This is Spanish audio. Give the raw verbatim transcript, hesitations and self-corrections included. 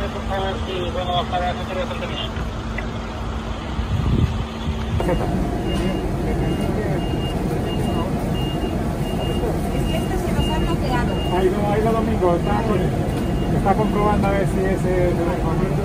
por favor, si vamos a bajar a centro de contenido. Es que este se nos ha bloqueado. Ha ido, ha ido Domingo, está, con, está comprobando a ver si ese...